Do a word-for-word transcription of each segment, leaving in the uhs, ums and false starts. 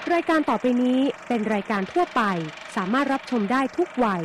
รายการต่อไปนี้เป็นรายการทั่วไปสามารถรับชมได้ทุกวัย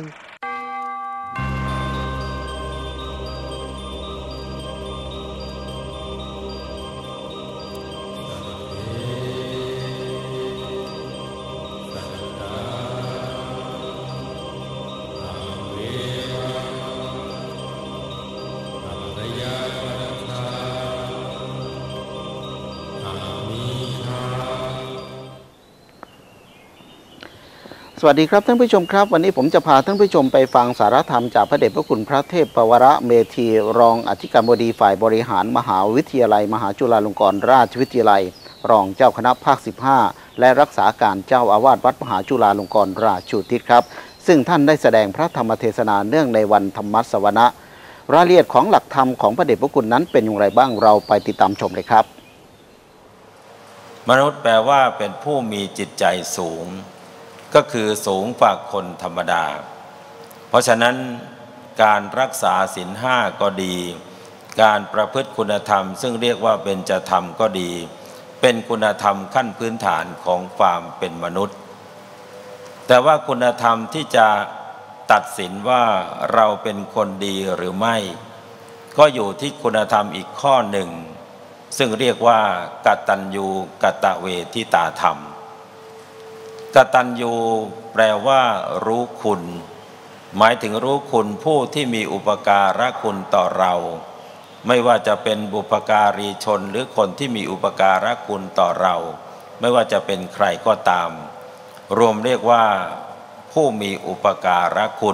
สวัสดีครับท่านผู้ชมครับวันนี้ผมจะพาท่านผู้ชมไปฟังสารธรรมจากพระเดชพระคุณพระเทพปวรเมธีรองอธิการบดีฝ่ายบริหารมหาวิทยาลัยมหาจุฬาลงกรณราชวิทยาลัยรองเจ้าคณะภาคสิบห้าและรักษาการเจ้าอาวาสวัดมหาจุฬาลงกรณราชอุทิศครับซึ่งท่านได้แสดงพระธรรมเทศนาเนื่องในวันธรรมสวนะรายละเอียดของหลักธรรมของพระเดชพระคุณนั้นเป็นอย่างไรบ้างเราไปติดตามชมเลยครับมนุษย์แปลว่าเป็นผู้มีจิตใจสูงก็คือสูงกว่าคนธรรมดาเพราะฉะนั้นการรักษาศีลห้าก็ดีการประพฤติคุณธรรมซึ่งเรียกว่าเบญจธรรมก็ดีเป็นคุณธรรมขั้นพื้นฐานของความเป็นมนุษย์แต่ว่าคุณธรรมที่จะตัดสินว่าเราเป็นคนดีหรือไม่ก็อยู่ที่คุณธรรมอีกข้อหนึ่งซึ่งเรียกว่ากตัญญูกตเวทิตาธรรมกตัญญูแปลว่ารู้คุณหมายถึงรู้คุณผู้ที่มีอุปการะคุณต่อเราไม่ว่าจะเป็นบุพการีชนหรือคนที่มีอุปการะคุณต่อเราไม่ว่าจะเป็นใครก็ตามรวมเรียกว่าผู้มีอุปการะคุณ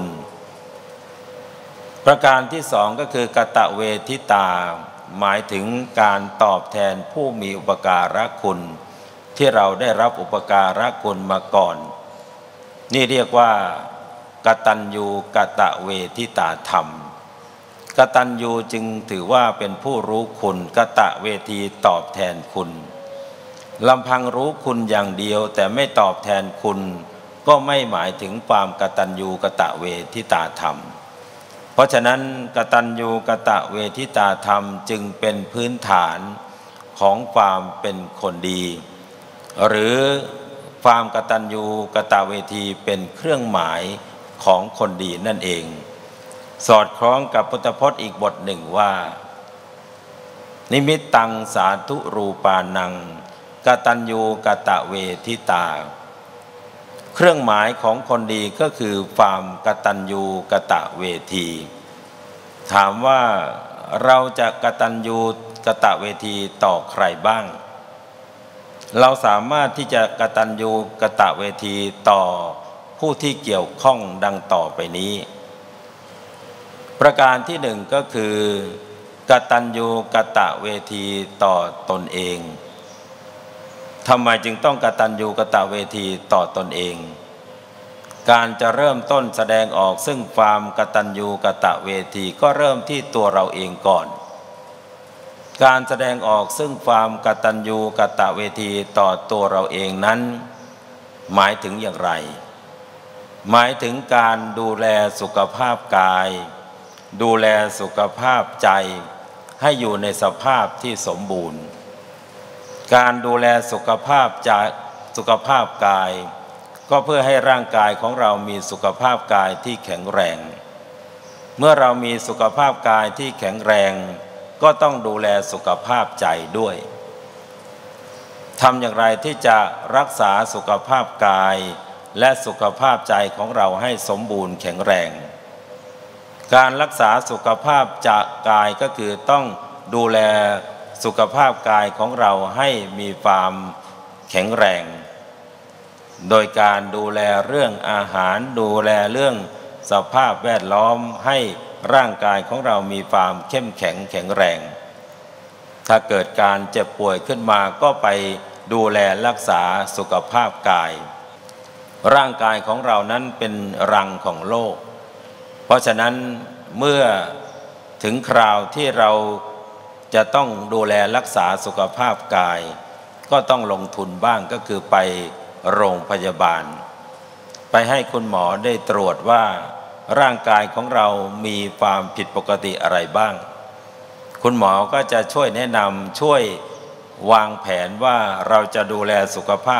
ประการที่สองก็คือกตเวทิตาหมายถึงการตอบแทนผู้มีอุปการะคุณที่เราได้รับอุปการะคุณมาก่อนนี่เรียกว่ากตัญญูกตเวทิตาธรรมกตัญญูจึงถือว่าเป็นผู้รู้คุณกตเวทีตอบแทนคุณลำพังรู้คุณอย่างเดียวแต่ไม่ตอบแทนคุณก็ไม่หมายถึงความกตัญญูกตเวทิตาธรรมเพราะฉะนั้นกตัญญูกตเวทิตาธรรมจึงเป็นพื้นฐานของความเป็นคนดีหรือความกตัญญูกตเวทีเป็นเครื่องหมายของคนดีนั่นเองสอดคล้องกับพุทธพจน์อีกบทหนึ่งว่านิมิตตังสาธุรูปานังกตัญญูกตเวทิตาเครื่องหมายของคนดีก็คือความกตัญญูกตเวทีถามว่าเราจะกตัญญูกตเวทีต่อใครบ้างเราสามารถที่จะกตัญญูกตเวทีต่อผู้ที่เกี่ยวข้องดังต่อไปนี้ประการที่หนึ่งก็คือกตัญญูกตเวทีต่อตนเองทำไมจึงต้องกตัญญูกตเวทีต่อตนเองการจะเริ่มต้นแสดงออกซึ่งความกตัญญูกตเวทีก็เริ่มที่ตัวเราเองก่อนการแสดงออกซึ่งความกตัญญูกตเวทีต่อตัวเราเองนั้นหมายถึงอย่างไรหมายถึงการดูแลสุขภาพกายดูแลสุขภาพใจให้อยู่ในสภาพที่สมบูรณ์การดูแลสุขภาพใจสุขภาพกายก็เพื่อให้ร่างกายของเรามีสุขภาพกายที่แข็งแรงเมื่อเรามีสุขภาพกายที่แข็งแรงก็ต้องดูแลสุขภาพใจด้วยทำอย่างไรที่จะรักษาสุขภาพกายและสุขภาพใจของเราให้สมบูรณ์แข็งแรงการรักษาสุขภาพจากกายก็คือต้องดูแลสุขภาพกายของเราให้มีความแข็งแรงโดยการดูแลเรื่องอาหารดูแลเรื่องสภาพแวดล้อมให้ร่างกายของเรามีความเข้มแข็งแข็งแรงถ้าเกิดการเจ็บป่วยขึ้นมาก็ไปดูแลรักษาสุขภาพกายร่างกายของเรานั้นเป็นรังของโรคเพราะฉะนั้นเมื่อถึงคราวที่เราจะต้องดูแลรักษาสุขภาพกายก็ต้องลงทุนบ้างก็คือไปโรงพยาบาลไปให้คุณหมอได้ตรวจว่าร่างกายของเรามีความผิดปกติอะไรบ้างคุณหมอก็จะช่วยแนะนำช่วยวางแผนว่าเราจะดูแลสุขภาพ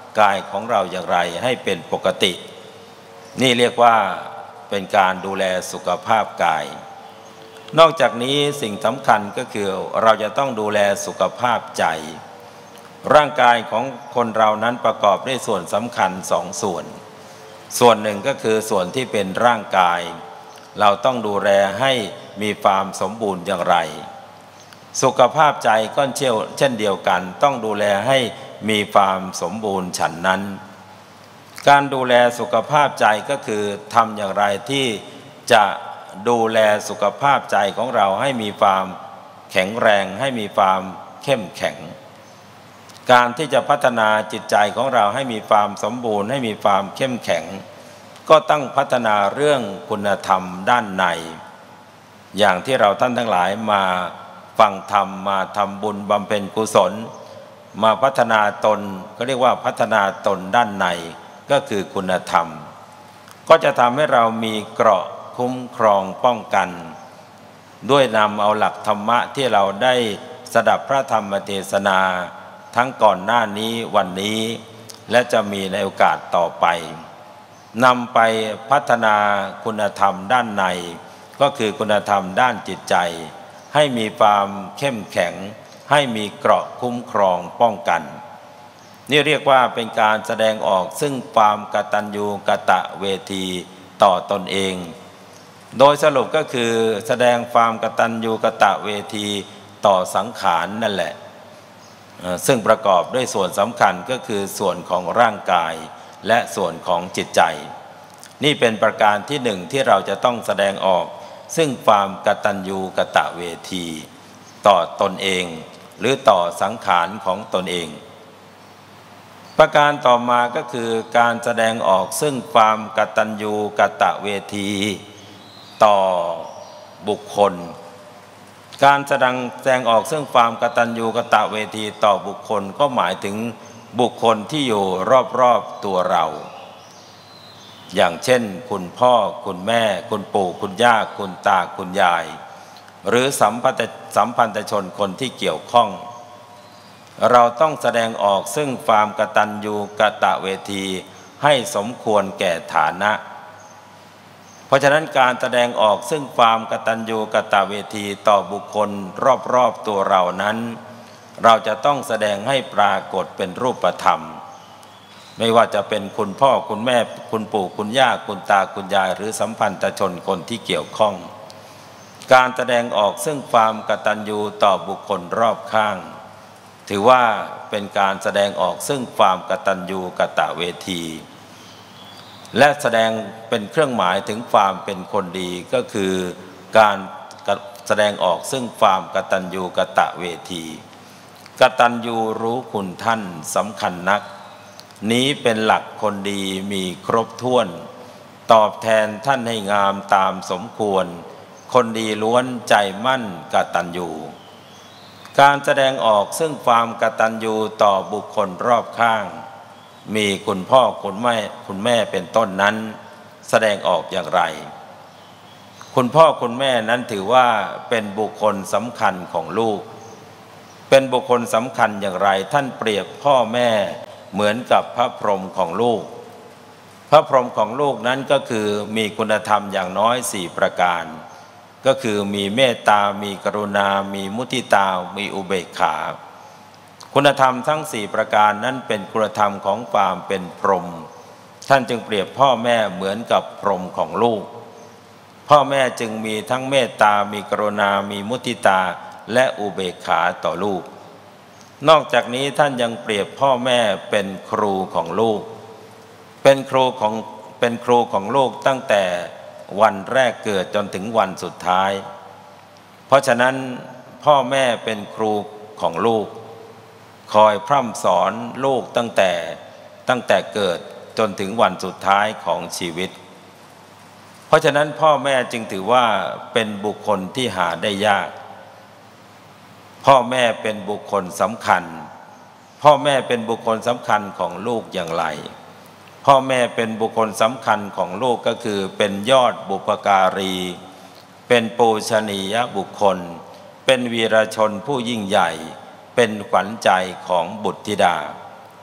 กายของเราอย่างไรให้เป็นปกตินี่เรียกว่าเป็นการดูแลสุขภาพกายนอกจากนี้สิ่งสำคัญก็คือเราจะต้องดูแลสุขภาพใจร่างกายของคนเรานั้นประกอบด้วยส่วนสำคัญสองส่วนส่วนหนึ่งก็คือส่วนที่เป็นร่างกายเราต้องดูแลให้มีความสมบูรณ์อย่างไรสุขภาพใจก็เช่นเช่นเดียวกันต้องดูแลให้มีความสมบูรณ์ฉันนั้นการดูแลสุขภาพใจก็คือทำอย่างไรที่จะดูแลสุขภาพใจของเราให้มีความแข็งแรงให้มีความเข้มแข็งการที่จะพัฒนาจิตใจของเราให้มีความสมบูรณ์ให้มีความเข้มแข็งก็ต้องพัฒนาเรื่องคุณธรรมด้านในอย่างที่เราท่านทั้งหลายมาฟังธรรมมาทำบุญบำเพ็ญกุศลมาพัฒนาตนก็เรียกว่าพัฒนาตนด้านในก็คือคุณธรรมก็จะทำให้เรามีเกราะคุ้มครองป้องกันด้วยนำเอาหลักธรรมะที่เราได้สดับพระธรรมเทศนาทั้งก่อนหน้านี้วันนี้และจะมีในโอกาสต่อไปนำไปพัฒนาคุณธรรมด้านในก็คือคุณธรรมด้านจิตใจให้มีความเข้มแข็งให้มีเกราะคุ้มครองป้องกันนี่เรียกว่าเป็นการแสดงออกซึ่งความกตัญญูกตเวทีต่อตนเองโดยสรุปก็คือแสดงความกตัญญูกตเวทีต่อสังขารนั่นแหละซึ่งประกอบด้วยส่วนสำคัญก็คือส่วนของร่างกายและส่วนของจิตใจนี่เป็นประการที่หนึ่งที่เราจะต้องแสดงออกซึ่งความกตัญญูกตเวทีต่อตนเองหรือต่อสังขารของตนเองประการต่อมาก็คือการแสดงออกซึ่งความกตัญญูกตเวทีต่อบุคคลการแสดงแสดงออกซึ่งความกตัญญูกตเวทีต่อบุคคลก็หมายถึงบุคคลที่อยู่รอบๆตัวเราอย่างเช่นคุณพ่อคุณแม่คุณปู่คุณย่าคุณตาคุณยายหรือสัมพันธสัมพันธชนคนที่เกี่ยวข้องเราต้องแสดงออกซึ่งความกตัญญูกตเวทีให้สมควรแก่ฐานะเพราะฉะนั้นการแสดงออกซึ่งความกตัญญูกตเวทีต่อบุคคลรอบๆตัวเรานั้นเราจะต้องแสดงให้ปรากฏเป็นรูปธรรมไม่ว่าจะเป็นคุณพ่อคุณแม่คุณปู่คุณย่าคุณตาคุณยายหรือสัมพันธชนคนที่เกี่ยวข้องการแสดงออกซึ่งความกตัญญูต่อบุคคลรอบข้างถือว่าเป็นการแสดงออกซึ่งความกตัญญูกตเวทีและแสดงเป็นเครื่องหมายถึงความเป็นคนดีก็คือการแสดงออกซึ่งความกตัญญูกตเวทีกตัญญูรู้คุณท่านสำคัญนักนี้เป็นหลักคนดีมีครบถ้วนตอบแทนท่านให้งามตามสมควรคนดีล้วนใจมั่นกตัญญูการแสดงออกซึ่งความกตัญญูต่อบุคคลรอบข้างมีคุณพ่อคุณแม่คุณแม่เป็นต้นนั้นแสดงออกอย่างไรคุณพ่อคุณแม่นั้นถือว่าเป็นบุคคลสำคัญของลูกเป็นบุคคลสำคัญอย่างไรท่านเปรียบพ่อแม่เหมือนกับพระพรหมของลูกพระพรหมของลูกนั้นก็คือมีคุณธรรมอย่างน้อยสี่ประการก็คือมีเมตตามีกรุณามีมุทิตามีอุเบกขาคุณธรรมทั้งสี่ประการนั้นเป็นคุณธรรมของความเป็นพรหมท่านจึงเปรียบพ่อแม่เหมือนกับพรหมของลูกพ่อแม่จึงมีทั้งเมตตามีกรุณามีมุทิตาและอุเบกขาต่อลูกนอกจากนี้ท่านยังเปรียบพ่อแม่เป็นครูของลูกเป็นครูของเป็นครูของลูกตั้งแต่วันแรกเกิดจนถึงวันสุดท้ายเพราะฉะนั้นพ่อแม่เป็นครูของลูกคอยพร่ำสอนลูกตั้งแต่ตั้งแต่เกิดจนถึงวันสุดท้ายของชีวิตเพราะฉะนั้นพ่อแม่จึงถือว่าเป็นบุคคลที่หาได้ยากพ่อแม่เป็นบุคคลสำคัญพ่อแม่เป็นบุคคลสำคัญของลูกอย่างไรพ่อแม่เป็นบุคคลสำคัญของลูกก็คือเป็นยอดบุพการีเป็นปูชนียบุคคลเป็นวีรชนผู้ยิ่งใหญ่เป็นขวัญใจของบุตรธิดา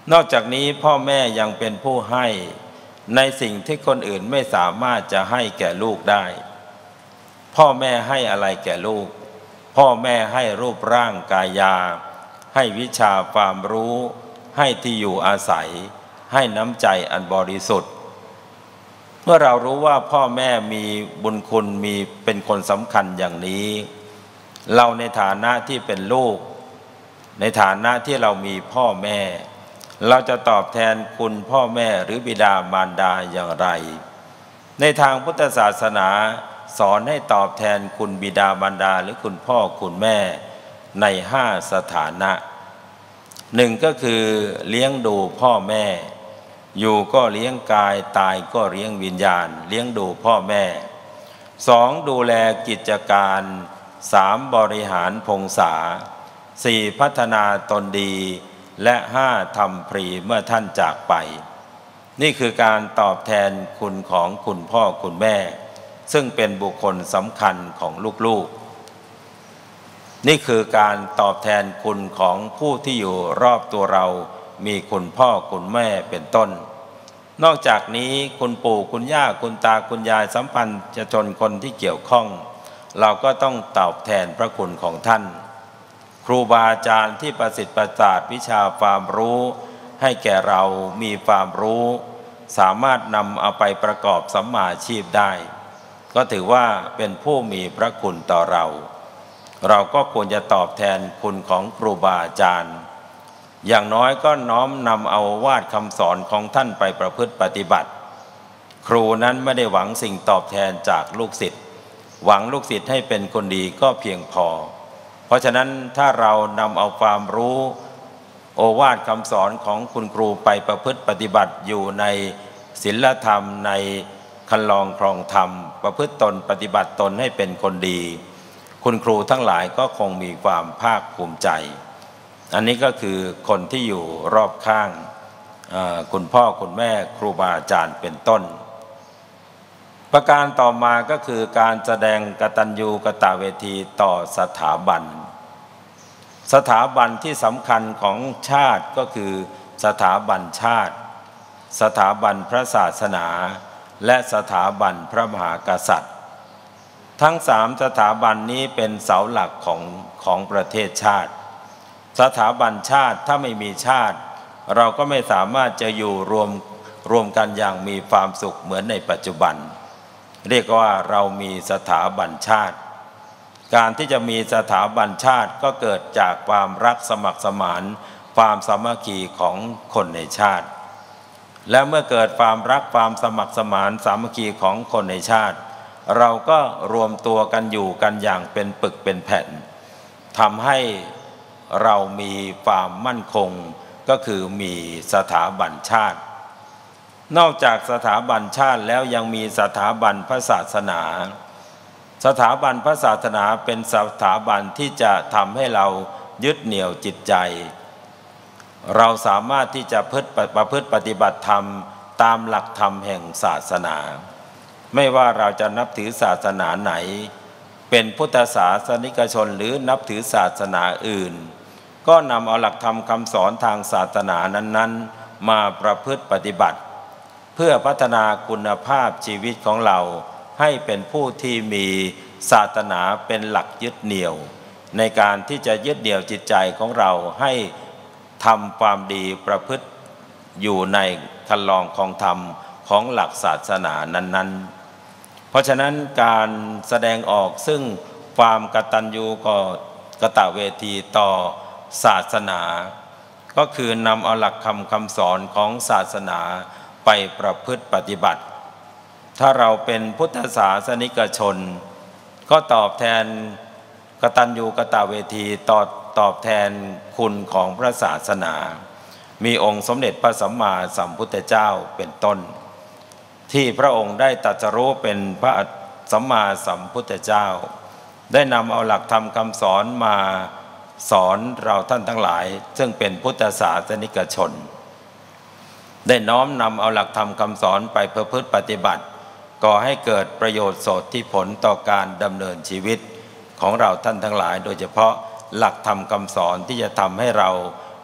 นอกจากนี้พ่อแม่ยังเป็นผู้ให้ในสิ่งที่คนอื่นไม่สามารถจะให้แก่ลูกได้พ่อแม่ให้อะไรแก่ลูกพ่อแม่ให้รูปร่างกายาให้วิชาความรู้ให้ที่อยู่อาศัยให้น้ำใจอันบริสุทธิ์เมื่อเรารู้ว่าพ่อแม่มีบุญคุณมีเป็นคนสำคัญอย่างนี้เราในฐานะที่เป็นลูกในฐานะที่เรามีพ่อแม่เราจะตอบแทนคุณพ่อแม่หรือบิดามารดาอย่างไรในทางพุทธศาสนาสอนให้ตอบแทนคุณบิดามารดาหรือคุณพ่อคุณแม่ในห้าสถานะหนึ่งก็คือเลี้ยงดูพ่อแม่อยู่ก็เลี้ยงกายตายก็เลี้ยงวิญญาณเลี้ยงดูพ่อแม่สองดูแลกิจการสามบริหารพงษาสี่พัฒนาตนดีและห้าทำพรีเมื่อท่านจากไปนี่คือการตอบแทนคุณของคุณพ่อคุณแม่ซึ่งเป็นบุคคลสำคัญของลูกๆนี่คือการตอบแทนคุณของผู้ที่อยู่รอบตัวเรามีคุณพ่อคุณแม่เป็นต้นนอกจากนี้คุณปู่คุณย่าคุณตาคุณยายสัมพันธ์ชนคนที่เกี่ยวข้องเราก็ต้องตอบแทนพระคุณของท่านครูบาอาจารย์ที่ประสิทธิ์ประสาทวิชาความรู้ให้แก่เรามีความรู้สามารถนำเอาไปประกอบสัมมาอาชีพได้ก็ถือว่าเป็นผู้มีพระคุณต่อเราเราก็ควรจะตอบแทนคุณของครูบาอาจารย์อย่างน้อยก็น้อมนำเอาวาดคำสอนของท่านไปประพฤติปฏิบัติครูนั้นไม่ได้หวังสิ่งตอบแทนจากลูกศิษย์หวังลูกศิษย์ให้เป็นคนดีก็เพียงพอเพราะฉะนั้นถ้าเรานำเอาความรู้โอวาทคำสอนของคุณครูไปประพฤติปฏิบัติอยู่ในศีลธรรมในคันลองครองธรรมประพฤติตนปฏิบัติตนให้เป็นคนดีคุณครูทั้งหลายก็คงมีความภาคภูมิใจอันนี้ก็คือคนที่อยู่รอบข้างคุณพ่อคุณแม่ครูบาอาจารย์เป็นต้นประการต่อมาก็คือการแสดงกตัญญูกตเวทีต่อสถาบันสถาบันที่สำคัญของชาติก็คือสถาบันชาติสถาบันพระศาสนาและสถาบันพระมหากษัตริย์ทั้งสามสถาบันนี้เป็นเสาหลักของของประเทศชาติสถาบันชาติถ้าไม่มีชาติเราก็ไม่สามารถจะอยู่รวมรวมกันอย่างมีความสุขเหมือนในปัจจุบันเรียกว่าเรามีสถาบันชาติการที่จะมีสถาบันชาติก็เกิดจากความรักสมัครสมานความสามัคคีของคนในชาติและเมื่อเกิดความรักความสมัครสมานสามัคคีของคนในชาติเราก็รวมตัวกันอยู่กันอย่างเป็นปึกเป็นแผ่นทำให้เรามีความมั่นคงก็คือมีสถาบันชาตินอกจากสถาบันชาติแล้วยังมีสถาบันพระศาสนาสถาบันพระศาสนาเป็นสถาบันที่จะทำให้เรายึดเหนี่ยวจิตใจเราสามารถที่จะประพฤติปฏิบัติธรรมตามหลักธรรมแห่งศาสนาไม่ว่าเราจะนับถือศาสนาไหนเป็นพุทธศาสนิกชนหรือนับถือศาสนาอื่นก็นำเอาหลักธรรมคำสอนทางศาสนานั้นๆมาประพฤติปฏิบัติเพื่อพัฒนาคุณภาพชีวิตของเราให้เป็นผู้ที่มีศาสนาเป็นหลักยึดเหนี่ยวในการที่จะยึดเหนี่ยวจิตใจของเราให้ทำความดีประพฤติอยู่ในคันลองของธรรมของหลักศาสนานั้นๆเพราะฉะนั้นการแสดงออกซึ่งความกตัญญูกตเวทีต่อศาสนาก็คือนำเอาหลักคำคำสอนของศาสนาไปประพฤติปฏิบัติถ้าเราเป็นพุทธศาสนิกชนก็ตอบแทนกตัญญูกตเวทีตอบตอบแทนคุณของพระศาสนามีองค์สมเด็จพระสัมมาสัมพุทธเจ้าเป็นต้นที่พระองค์ได้ตรัสรู้เป็นพระสัมมาสัมพุทธเจ้าได้นำเอาหลักธรรมคำสอนมาสอนเราท่านทั้งหลายซึ่งเป็นพุทธศาสนิกชนได้น้อมนำเอาหลักธรรมคำสอนไปประพฤติปฏิบัติก่อให้เกิดประโยชน์โสตที่ผลต่อการดำเนินชีวิตของเราท่านทั้งหลายโดยเฉพาะหลักธรรมคำสอนที่จะทำให้เรา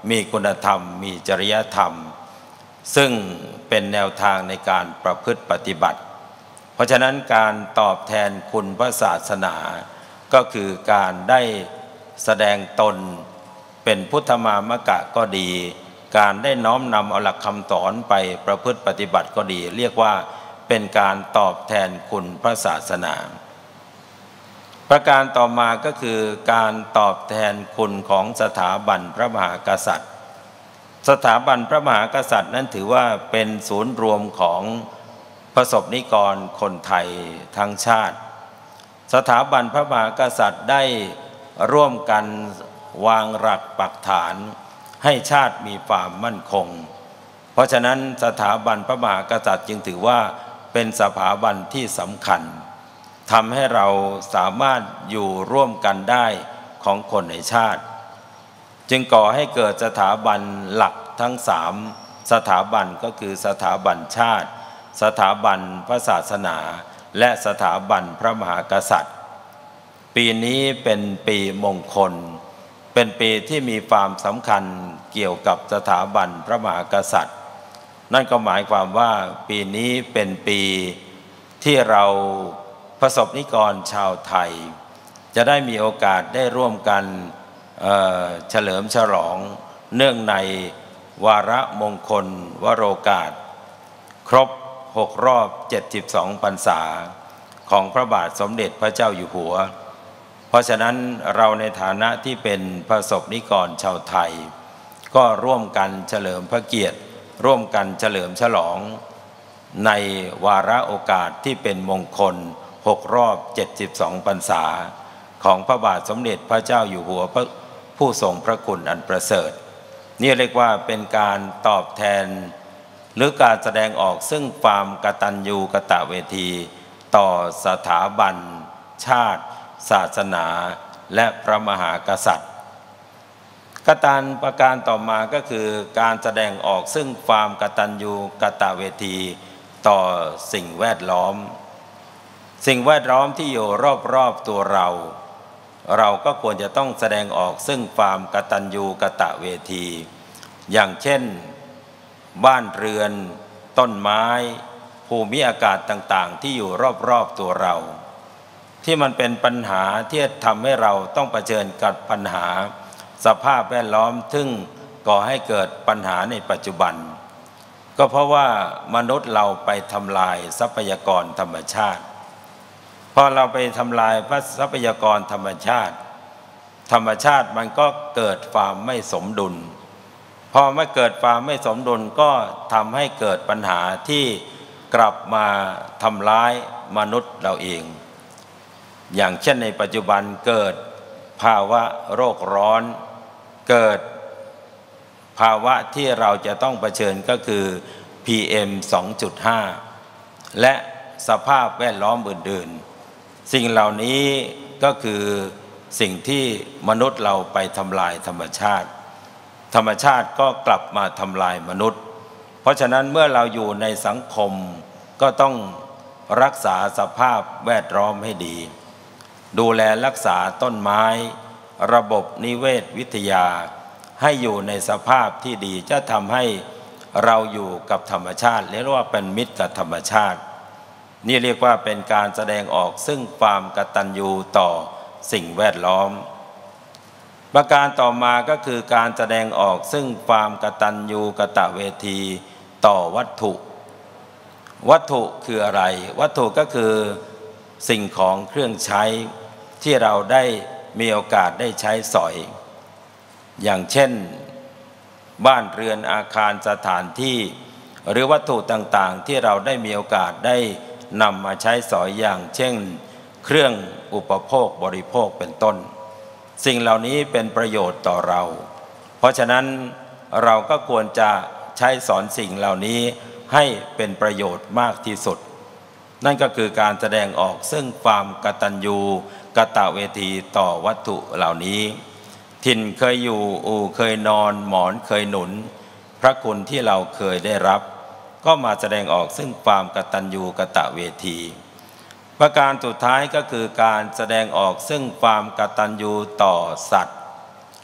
มีคุณธรรมมีจริยธรรมซึ่งเป็นแนวทางในการประพฤติปฏิบัติเพราะฉะนั้นการตอบแทนคุณพระศาสนาก็คือการได้แสดงตนเป็นพุทธมามกะก็ดีการได้น้อมนำเอาหลักคำสอนไปประพฤติปฏิบัติก็ดีเรียกว่าเป็นการตอบแทนคุณพระศาสนาประการต่อมาก็คือการตอบแทนคุณของสถาบันพระมหากษัตริย์สถาบันพระมหากษัตริย์นั้นถือว่าเป็นศูนย์รวมของประสบนิกรคนไทยทั้งชาติสถาบันพระมหากษัตริย์ได้ร่วมกันวางหลักปักฐานให้ชาติมีความมั่นคงเพราะฉะนั้นสถาบันพระมหากษัตริย์จึงถือว่าเป็นสถาบันที่สำคัญทำให้เราสามารถอยู่ร่วมกันได้ของคนในชาติจึงก่อให้เกิดสถาบันหลักทั้งสามสถาบันก็คือสถาบันชาติสถาบันพระศาสนาและสถาบันพระมหากษัตริย์ปีนี้เป็นปีมงคลเป็นปีที่มีความสำคัญเกี่ยวกับสถาบันพระมหากษัตริย์นั่นก็หมายความว่าปีนี้เป็นปีที่เราประสบนิกรชาวไทยจะได้มีโอกาสได้ร่วมกันเอ่อเฉลิมฉลองเนื่องในวาระมงคลวโรกาสครบหกรอบเจ็ดสิบสองพรรษาของพระบาทสมเด็จพระเจ้าอยู่หัวเพราะฉะนั้นเราในฐานะที่เป็นประสบนิกรชาวไทยก็ร่วมกันเฉลิมพระเกียรติร่วมกันเฉลิมฉลองในวาระโอกาสที่เป็นมงคลหกรอบเจ็ดสิบสองพรรษาของพระบาทสมเด็จพระเจ้าอยู่หัวผู้ทรงพระคุณอันประเสริฐนี่เรียกว่าเป็นการตอบแทนหรือการแสดงออกซึ่งความกตัญญูกตเวทีต่อสถาบันชาติศาสนาและพระมหากษัตริย์กตัญประการต่อมาก็คือการแสดงออกซึ่งความกตัญญูกตเวทีต่อสิ่งแวดล้อมสิ่งแวดล้อมที่อยู่รอบๆตัวเราเราก็ควรจะต้องแสดงออกซึ่งความกตัญญูกตเวทีอย่างเช่นบ้านเรือนต้นไม้ภูมิอากาศต่างๆที่อยู่รอบๆตัวเราที่มันเป็นปัญหาที่ทำให้เราต้องเผชิญกับปัญหาสภาพแวดล้อมซึ่งก่อให้เกิดปัญหาในปัจจุบันก็เพราะว่ามนุษย์เราไปทำลายทรัพยากรธรรมชาติพอเราไปทำลายทรัพยากรธรรมชาติธรรมชาติมันก็เกิดความไม่สมดุลพอไม่เกิดความไม่สมดุลก็ทำให้เกิดปัญหาที่กลับมาทำร้ายมนุษย์เราเองอย่างเช่นในปัจจุบันเกิดภาวะโรคร้อนเกิดภาวะที่เราจะต้องเผชิญก็คือ พี เอ็ม สองจุดห้า และสภาพแวดล้อมอื่นๆสิ่งเหล่านี้ก็คือสิ่งที่มนุษย์เราไปทำลายธรรมชาติธรรมชาติก็กลับมาทำลายมนุษย์เพราะฉะนั้นเมื่อเราอยู่ในสังคมก็ต้องรักษาสภาพแวดล้อมให้ดีดูแลรักษาต้นไม้ระบบนิเวศวิทยาให้อยู่ในสภาพที่ดีจะทำให้เราอยู่กับธรรมชาติเรียกว่าเป็นมิตรกับธรรมชาตินี่เรียกว่าเป็นการแสดงออกซึ่งความกตัญญูต่อสิ่งแวดล้อมประการต่อมาก็คือการแสดงออกซึ่งความกตัญญูกตเวทีต่อวัตถุวัตถุคืออะไรวัตถุก็คือสิ่งของเครื่องใช้ที่เราได้มีโอกาสได้ใช้สอยอย่างเช่นบ้านเรือนอาคารสถานที่หรือวัตถุต่างๆที่เราได้มีโอกาสได้นำมาใช้สอยอย่างเช่นเครื่องอุปโภคบริโภคเป็นต้นสิ่งเหล่านี้เป็นประโยชน์ต่อเราเพราะฉะนั้นเราก็ควรจะใช้สอนสิ่งเหล่านี้ให้เป็นประโยชน์มากที่สุดนั่นก็คือการแสดงออกซึ่งความกตัญญูกตเวทีต่อวัตถุเหล่านี้ถิ่นเคยอยู่อู่เคยนอนหมอนเคยหนุนพระคุณที่เราเคยได้รับก็มาแสดงออกซึ่งความกตัญญูกตเวทีประการสุดท้ายก็คือการแสดงออกซึ่งความกตัญญูต่อสัตว์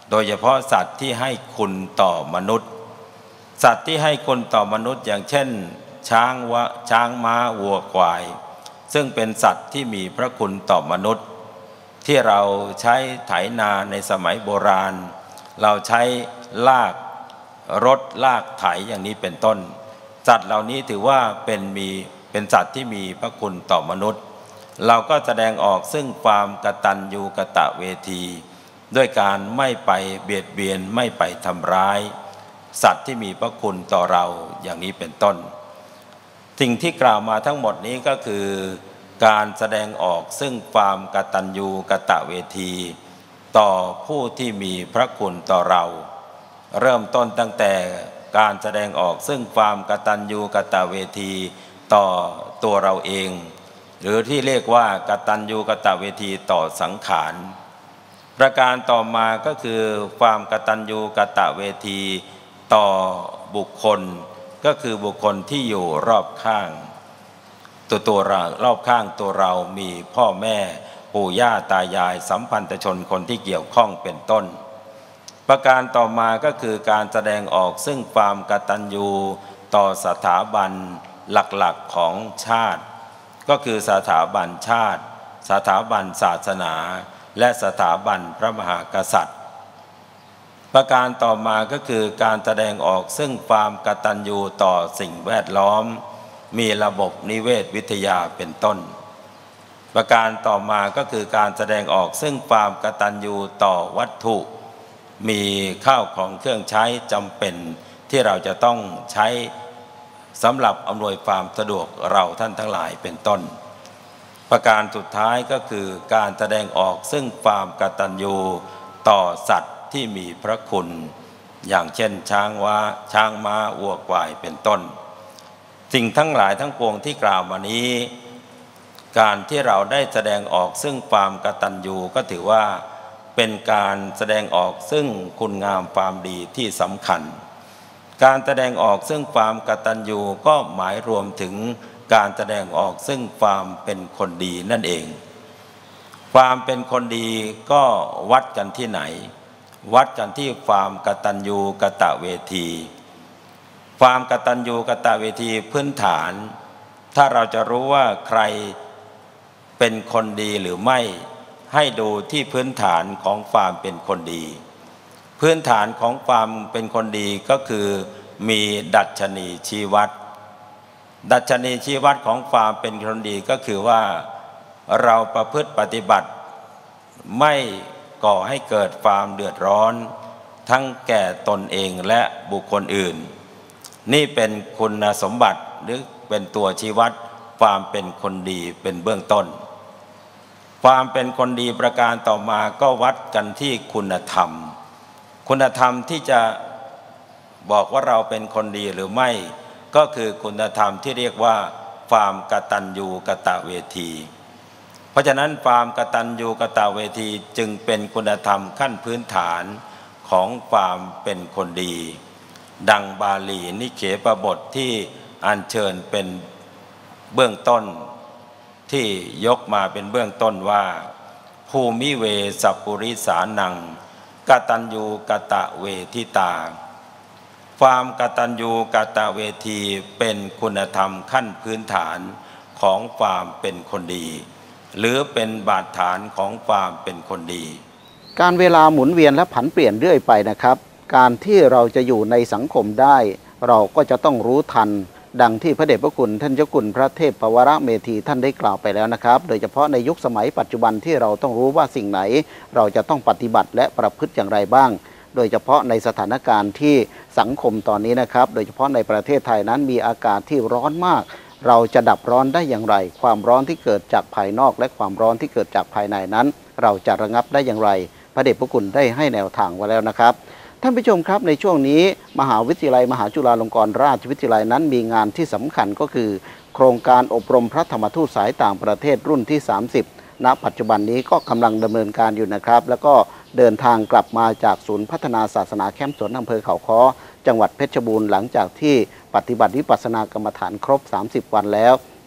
โดยเฉพาะสัตว์ที่ให้คุณต่อมนุษย์สัตว์ที่ให้คุณต่อมนุษย์อย่างเช่นช้างวะช้างม้าวัวควายซึ่งเป็นสัตว์ที่มีพระคุณต่อมนุษย์ที่เราใช้ไถนาในสมัยโบราณเราใช้ลากรถลากไถอย่างนี้เป็นต้นสัตว์เหล่านี้ถือว่าเป็นมีเป็นสัตว์ที่มีพระคุณต่อมนุษย์เราก็แสดงออกซึ่งความกตัญญูกตเวทีด้วยการไม่ไปเบียดเบียนไม่ไปทำร้ายสัตว์ที่มีพระคุณต่อเราอย่างนี้เป็นต้นสิ่งที่กล่าวมาทั้งหมดนี้ก็คือการแสดงออกซึ่งความกตัญญูกตเวทีต่อผู้ที่มีพระคุณต่อเราเริ่มต้นตั้งแต่การแสดงออกซึ่งความกตัญญูกตเวทีต่อตัวเราเองหรือที่เรียกว่ากตัญญูกตเวทีต่อสังขารประการต่อมาก็คือความกตัญญูกตเวทีต่อบุคคลก็คือบุคคลที่อยู่รอบข้างตัวตัวเรารอบข้างตัวเรามีพ่อแม่ปู่ย่าตายายสัมพันธชนคนที่เกี่ยวข้องเป็นต้นประการต่อมาก็คือการแสดงออกซึ่งความกตัญญูต่อสถาบันหลักๆของชาติก็คือสถาบันชาติสถาบันศาสนาและสถาบันพระมหากษัตริย์ประการต่อมาก็คือการแสดงออกซึ่งความกตัญญูต่อสิ่งแวดล้อมมีระบบนิเวศวิทยาเป็นต้นประการต่อมาก็คือการแสดงออกซึ่งความกตัญญูต่อวัตถุมีข้าวของเครื่องใช้จำเป็นที่เราจะต้องใช้สำหรับอำนวยความสะดวกเราท่านทั้งหลายเป็นต้นประการสุดท้ายก็คือการแสดงออกซึ่งความกตัญญูต่อสัตว์ที่มีพระคุณอย่างเช่นช้างว้าช้างม้าวัวควายเป็นต้นสิ่งทั้งหลายทั้งปวงที่กล่าวมานี้การที่เราได้แสดงออกซึ่งความกตัญญูก็ถือว่าเป็นการแสดงออกซึ่งคุณงามความดีที่สำคัญการแสดงออกซึ่งความกตัญญูก็หมายรวมถึงการแสดงออกซึ่งความเป็นคนดีนั่นเองความเป็นคนดีก็วัดกันที่ไหนวัดกันที่ความกตัญญูกตเวทีความกตัญญูกตเวทีพื้นฐานถ้าเราจะรู้ว่าใครเป็นคนดีหรือไม่ให้ดูที่พื้นฐานของความเป็นคนดีพื้นฐานของความเป็นคนดีก็คือมีดัชนีชี้วัดดัชนีชี้วัดของความเป็นคนดีก็คือว่าเราประพฤติปฏิบัติไม่ก่อให้เกิดความเดือดร้อนทั้งแก่ตนเองและบุคคลอื่นนี่เป็นคุณสมบัติหรือเป็นตัวชี้วัดความเป็นคนดีเป็นเบื้องต้นความเป็นคนดีประการต่อมาก็วัดกันที่คุณธรรมคุณธรรมที่จะบอกว่าเราเป็นคนดีหรือไม่ก็คือคุณธรรมที่เรียกว่าความกตัญญูกตเวทีเพราะฉะนั้นความกตัญญูกตเวทีจึงเป็นคุณธรรมขั้นพื้นฐานของความเป็นคนดีดังบาลีนิเขปบทที่อัญเชิญเป็นเบื้องต้นที่ยกมาเป็นเบื้องต้นว่าภูมิเวสัพปุริสานังกตัญญูกตเวทิตาความกตัญญูกตเวทีเป็นคุณธรรมขั้นพื้นฐานของความเป็นคนดีหรือเป็นบาดฐานของความเป็นคนดีการเวลาหมุนเวียนและผันเปลี่ยนเรื่อยไปนะครับการที่เราจะอยู่ในสังคมได้เราก็จะต้องรู้ทันดังที่พระเดชพระคุณท่านเจ้าคุณพระเทพปวรเมธีท่านได้กล่าวไปแล้วนะครับโดยเฉพาะในยุคสมัยปัจจุบันที่เราต้องรู้ว่าสิ่งไหนเราจะต้องปฏิบัติและประพฤติอย่างไรบ้างโดยเฉพาะในสถานการณ์ที่สังคมตอนนี้นะครับโดยเฉพาะในประเทศไทยนั้นมีอากาศที่ร้อนมากเราจะดับร้อนได้อย่างไรความร้อนที่เกิดจากภายนอกและความร้อนที่เกิดจากภายในนั้นเราจะระงับได้อย่างไรพระเดชพระคุณได้ให้แนวทางไว้แล้วนะครับท่านผู้ชมครับในช่วงนี้มหาวิทยาลัยมหาจุฬาลงกรณราชวิทยาลัยนั้นมีงานที่สำคัญก็คือโครงการอบรมพระธรรมทูตสายต่างประเทศรุ่นที่สามสิบณปัจจุบันนี้ก็กำลังดำเนินการอยู่นะครับแล้วก็เดินทางกลับมาจากศูนย์พัฒนาศาสนาแคมป์สวนอำเภอเขาค้อจังหวัดเพชรบูรณ์หลังจากที่ปฏิบัติวิปัสสนากรรมฐานครบสามสิบวันแล้ว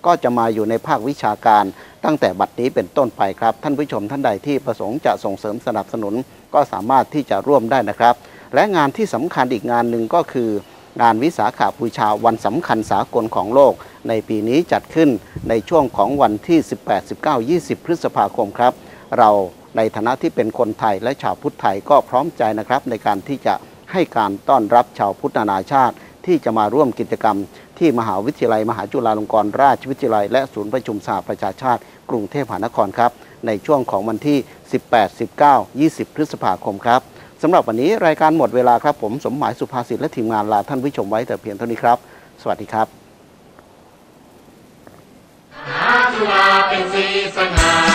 ก็จะมาอยู่ในภาควิชาการตั้งแต่บัดนี้เป็นต้นไปครับท่านผู้ชมท่านใดที่ประสงค์จะส่งเสริมสนับสนุนก็สามารถที่จะร่วมได้นะครับและงานที่สำคัญอีกงานหนึ่งก็คืองานวิสาขบูชาวันสำคัญสากลของโลกในปีนี้จัดขึ้นในช่วงของวันที่ สิบแปด สิบเก้า ยี่สิบ พฤษภาคมครับเราในฐานะที่เป็นคนไทยและชาวพุทธไทยก็พร้อมใจนะครับในการที่จะให้การต้อนรับชาวพุทธนานาชาติที่จะมาร่วมกิจกรรมที่มหาวิทยาลัยมหาจุฬาลงกรณราชวิทยาลัยและศูนย์ประชุมสหประชาชาติกรุงเทพมหานครครับในช่วงของวันที่ สิบแปด สิบเก้า ยี่สิบ พฤษภาคมครับสำหรับวันนี้รายการหมดเวลาครับผมสมหมายสุภาษิตและทีมงานลาท่านผู้ชมไว้แต่เพียงเท่านี้ครับสวัสดีครับจุฬาเป็นศรีสง่า